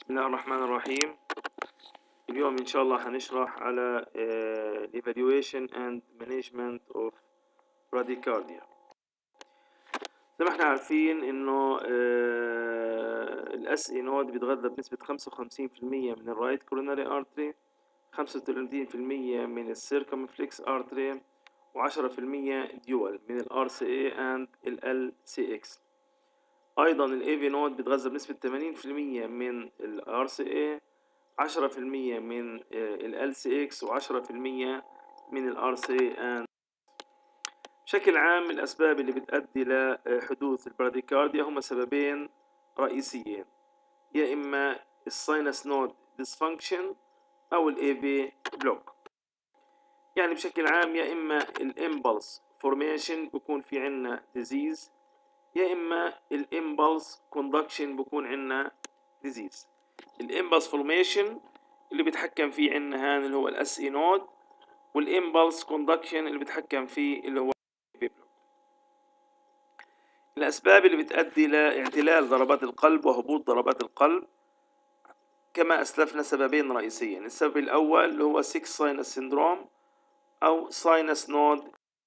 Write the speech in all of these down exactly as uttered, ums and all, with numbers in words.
بسم الله الرحمن الرحيم. اليوم إن شاء الله هنشرح على uh, evaluation and management of bradycardia. زي ما احنا عارفين إنه uh, الاس اي نود بيتغذى بنسبة خمسة وخمسين في المية من الرايت كوروناري ارتري، خمسة وثلاثين في المية من السيركمفلكس ارتري، وعشرة في المية ديول من الار سي اي and ال سي اكس. أيضا الاي في نود بيتغذى بنسبة ثمانين في المية من الار سي اي، عشرة في المية من ال سي اكس، وعشرة في المية من ال ار سي ان. بشكل عام الأسباب اللي بتؤدي لحدوث البراديكارديا هما سببين رئيسيين، يا إما الساينس نود ديسفانكشن أو الاي في بلوك. يعني بشكل عام يا إما الامبلس فورميشن بكون في عنا ديزيز، يا إما الامبلس كوندكشن بكون عنا ديزيز. الامبلس فورميشن اللي بيتحكم فيه عندنا هان اللي هو الاس اي نود، والامبلس كوندكشن اللي بيتحكم فيه اللي هو البيبلو. الاسباب اللي بتؤدي لاعتلال ضربات القلب وهبوط ضربات القلب كما اسلفنا سببين رئيسيين. السبب الاول اللي هو سيكس ساينس سيندروم او ساينس نود.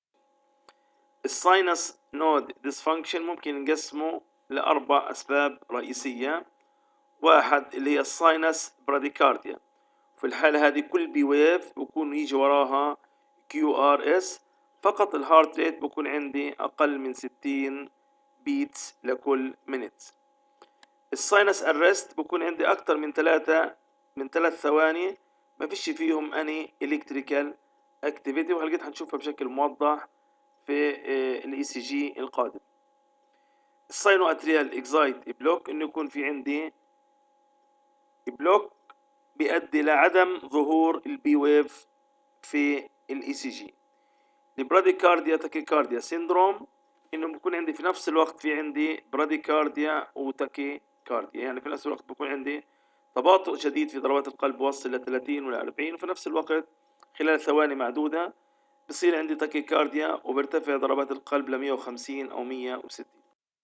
الساينس نود ديسفانكشن ممكن نقسمه لاربع اسباب رئيسيه. واحد اللي هي الساينس براديكارديا، في الحالة هذه كل بي ويف بكون يجي وراها كيو ار اس، فقط الهارت ريت بكون عندي أقل من ستين بيتس لكل مينت. الساينس ارست بكون عندي أكتر من ثلاثة من ثلاث ثواني ما فيش فيهم أني إلكتريكال اكتيفيتي، وهلقيت هنشوفها بشكل موضح في الاي سي جي القادم. الساينو اتريال اكزايت بلوك انه يكون في عندي بلوك بيؤدي لعدم ظهور البي ويف في الاي سي جي. البراديكارديا تاكيكارديا سيندروم انه بيكون عندي في نفس الوقت في عندي براديكارديا وتاكيكارديا، يعني في نفس الوقت بيكون عندي تباطؤ شديد في ضربات القلب وصل ل ثلاثين ولا أربعين، وفي نفس الوقت خلال ثواني معدودة بصير عندي تاكيكارديا وبرتفع ضربات القلب ل مية وخمسين أو مية وستين.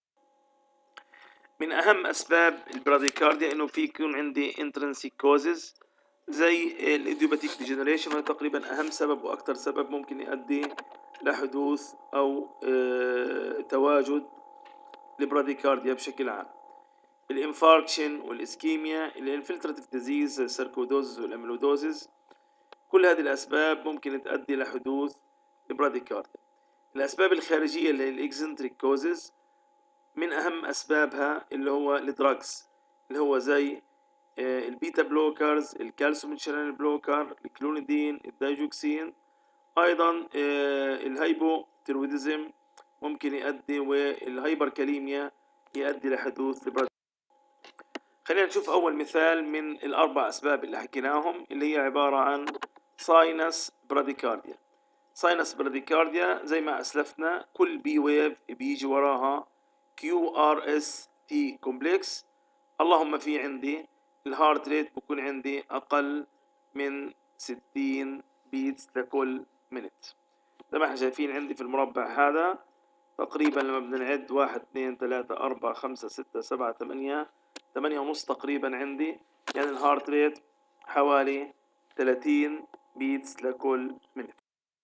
من أهم أسباب البراديكارديا إنه في يكون عندي intrinsic causes زي الإيديوباتيك ديجنريشن، وهذا تقريبا أهم سبب وأكثر سبب ممكن يؤدي لحدوث أو اه تواجد البراديكارديا بشكل عام. الانفاركشن والإسكيميا، الانفلتراتيف ديزيز، السيركودوزز والأميلودوزز، كل هذه الأسباب ممكن تؤدي لحدوث البراديكارديا. الأسباب الخارجية اللي هي الإكسنتريك كوزز، من أهم أسبابها اللي هو الدراجز اللي هو زي البيتا بلوكرز، الكالسيوم شانل بلوكر، الكلونيدين، الدايجوكسين. أيضا الهايبوتيرويدزم ممكن يؤدي، والهايبركاليميا يؤدي لحدوث البراديكارديا. خلينا نشوف أول مثال من الأربع أسباب اللي حكيناهم اللي هي عبارة عن ساينس براديكارديا. ساينس براديكارديا زي ما أسلفنا كل بي ويف بيجي وراها كيو ار اس تي كومبلكس، اللهم في عندي الهارت ريت بكون عندي أقل من ستين بيتس لكل مينت. زي ما احنا شايفين عندي في المربع هذا تقريبا لما بدنا نعد واحد اثنين ثلاثة أربعة خمسة ستة سبعة ثمانية ثمانية ونص تقريبا عندي، يعني الهارت ريت حوالي ثلاثين بيتس لكل مينت.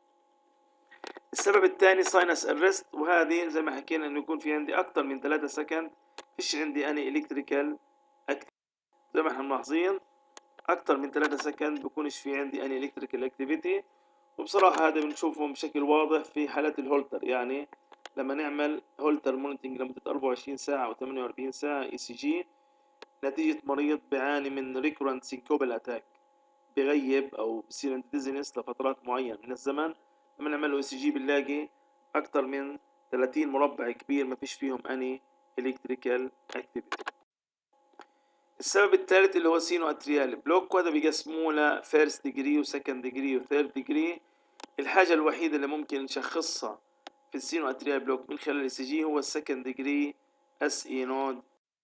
السبب الثاني ساينس ارست، وهذه زي ما حكينا انه يكون في عندي اكثر من ثلاثة سكند فيش عندي اني الكتريكال اكتيفيتي. زي ما احنا ملاحظين اكثر من ثلاثة سكند بكونش في عندي اني الكتريكال اكتيفيتي، وبصراحه هذا بنشوفه بشكل واضح في حالات الهولتر. يعني لما نعمل هولتر مونيتنج لمده أربعة وعشرين ساعه او ثمانية وأربعين ساعه اي سي جي نتيجه مريض بيعاني من ريكورنت سينكوبال اتاك، بغيب او بصير عندي ديزنس لفترات معينه من الزمن، لما نعمل له اي سي جي بنلاقي اكثر من ثلاثين مربع كبير ما فيش فيهم اني الكتريكال اكتيفيتي. السبب الثالث اللي هو سينو اتريال بلوك، وهذا بيقسموه ل فيرست ديجري وسكند ديجري وثيرد ديجري. الحاجه الوحيده اللي ممكن نشخصها في السينو اتريال بلوك من خلال الاي سي جي هو السكند ديجري اس اي نود.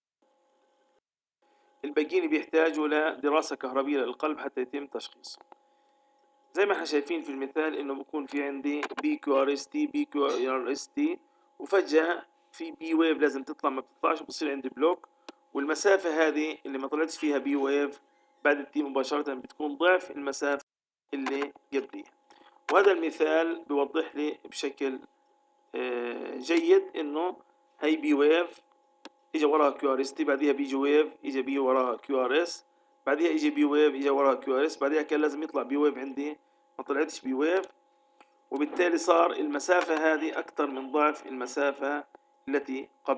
الباقيين بيحتاجوا لدراسه كهربيه للقلب حتى يتم تشخيصه. زي ما احنا شايفين في المثال انه بكون في عندي بي كيو ار اس تي بي كيو ار اس تي، وفجأة في بي ويف لازم تطلع ما بتطلعش، بصير عندي بلوك، والمسافة هذه اللي ما طلعتش فيها بي ويف بعد التي مباشرة بتكون ضعف المسافة اللي قبليها. وهذا المثال بيوضح لي بشكل جيد انه هي بي ويف اجى وراها كيو ار اس تي، بعديها بيجي ويف اجى بي وراها كيو ار اس، بعديها اجى بي ويف اجى وراها كيو ار اس، بعديها كان لازم يطلع بي ويف، عندي ما طلعتش بي ويف، وبالتالي صار المسافة هذه أكثر من ضعف المسافة التي قبل.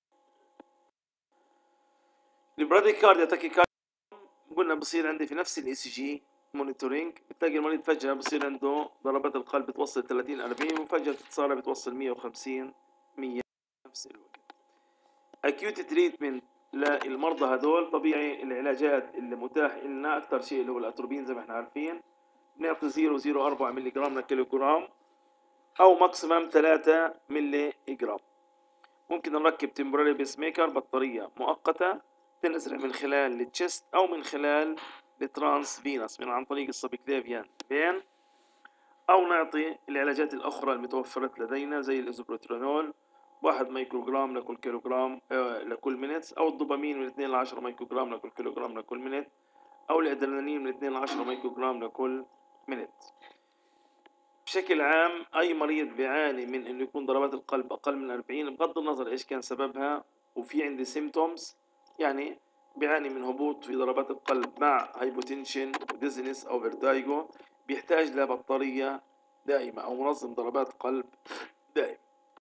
البراديكارديا تاكيكارديا قلنا بصير عندي في نفس الاي سي جي مونيتورينج، بتلاقي المريض فجأة بصير عنده ضربات القلب بتوصل ثلاثين أربعين وفجأة بتتصارع بتوصل مية وخمسين مية نفس الوقت. اكيوت تريتمنت للمرضى هذول طبيعي العلاجات اللي متاح لنا اكثر شيء اللي هو الاتروبين زي ما احنا عارفين، بنعطي صفر فاصلة صفر أربعة ملي جرام لكيلو جرام او ماكسيمم ثلاثة ملي جرام. ممكن نركب تمبراري بيس ميكر بطارية مؤقتة تنزرع من خلال التشست او من خلال الترانس فينس من عن طريق السبكليفيان فين، او نعطي العلاجات الاخرى المتوفرة لدينا زي الازوبروترانول واحد مايكرو جرام لكل كيلو جرام آه لكل مينت، او الدوبامين من اثنين ل عشرة مايكرو جرام لكل كيلو جرام لكل مينت، او الادرينالين من اثنين ل عشرة مايكرو جرام لكل مينت. بشكل عام اي مريض بيعاني من انه يكون ضربات القلب اقل من أربعين بغض النظر ايش كان سببها، وفي عندي سيمتومز يعني بيعاني من هبوط في ضربات القلب مع هايبوتنشن وديزنس او فيرتايجو، بيحتاج لبطارية دائمة او منظم ضربات قلب دائم.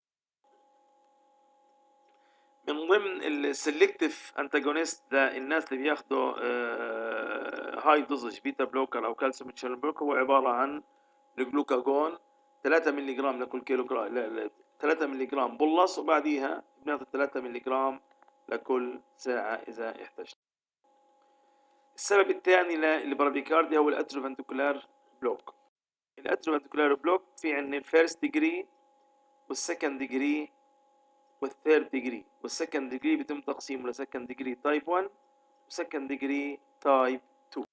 من ضمن السلكتيف انتاجونست للناس اللي بياخدوا هاي دوزج بيتا بلوكر او كالسيوم تشانل بلوكر هو عبارة عن الجلوكاجون ثلاثة ملي جرام لكل كيلو جرام، ثلاثة ملي جرام بولص، وبعديها بنعطي ثلاثة ملي جرام لكل ساعة إذا احتجت. السبب الثاني للبراديكارديا هو الاتروفنتيكولار بلوك. الاتروفنتيكولار بلوك في عندنا الفيرست ديجري والسكند ديجري والثيرد ديجري، والسكند ديجري بيتم تقسيمه لسكند ديجري تايب واحد وسكند ديجري تايب اثنين.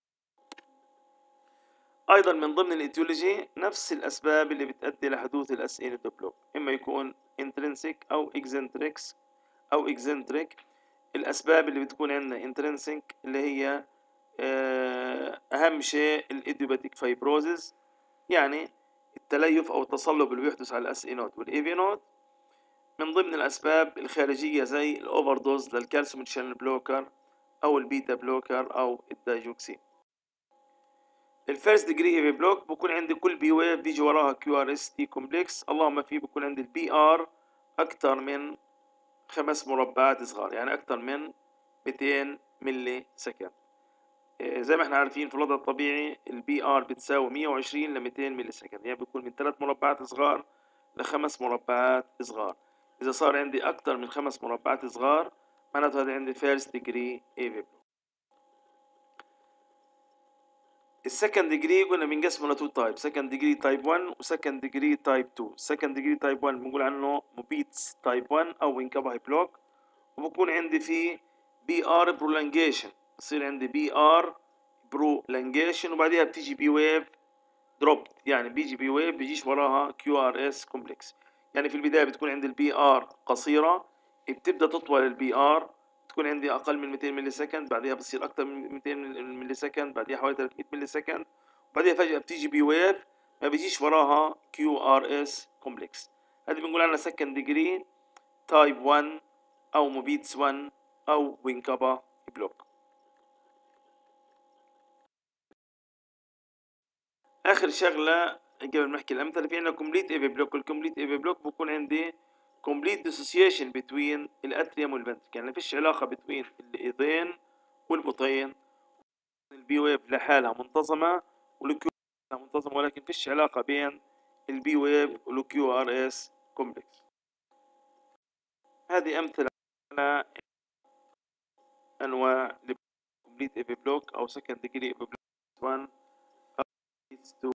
ايضا من ضمن الايتيولوجي نفس الاسباب اللي بتؤدي لحدوث الاس ان بلوك، اما يكون انترنسيك او اكزنتريكس او اكزنتريك. الاسباب اللي بتكون عندنا انترنسيك اللي هي اهم شيء الايديوباتيك فايبروزز، يعني التليف او التصلب اللي بيحدث على الاس اي نوت والاي في نوت. من ضمن الاسباب الخارجيه زي الاوفر دوز للكالسيوم شانل بلوكر او البيتا بلوكر او الدايجوكسين. الفيرست ديجري اي في بلوك بكون عندي كل بي ويف بيجي وراها كيو ار اس تي كومبلكس، اللهم فيه بكون عندي البي ار اكثر من خمس مربعات صغار، يعني اكثر من مئتين ملي سكند. زي ما احنا عارفين في الوضع الطبيعي البي ار بتساوي مئة وعشرين ل مئتين ملي سكند، يعني بيكون من ثلاث مربعات صغار لخمس مربعات صغار. اذا صار عندي اكثر من خمس مربعات صغار معناته هذا عندي فيرست ديجري اي في بلوك. السكند ديجري قلنا بنقسمه لتو تايب، سكند ديجري تايب واحد وسكند ديجري تايب اثنين. سكند ديجري تايب واحد بنقول عنه موبيتس تايب واحد او وينكاباي بلوك، وبكون عندي فيه بي ار برولانجيشن، بصير عندي بي ار برولانجيشن وبعديها بتيجي بي ويف دروب، يعني بيجي بي ويف بيجيش وراها كيو ار اس كومبلكس. يعني في البدايه بتكون عندي البي ار قصيره، بتبدا تطول البي ار تكون عندي اقل من مئتين ملي سكند، بعدها بتصير اكثر من مئتين ملي سكند، بعدها حوالي ثلاثمئة ملي سكند، وبعدها فجاه بتيجي بي ويف ما بيجيش وراها كيو ار اس كومبلكس. هذه بنقول عنها سكند ديجري تايب واحد او موبيتس واحد او وينكابا بلوك. اخر شغله قبل ما نحكي الامثله، في عندنا كومبليت اي في بلوك. الكومبليت اي في بلوك بكون عندي كومبليت ديسوسيشن بين الاتريوم والفنتريكل، يعني ما فيش علاقه بين الايدين والبطين. البي ويف لحالها منتظمه والكيو لحالها منتظمه، ولكن فيش علاقه بين البي ويف والكيو ار اس كومبلكس. هذه امثله على انواع الكومبليت اي في بلوك او سكند ديجري اي في بلوك واحد او اثنين.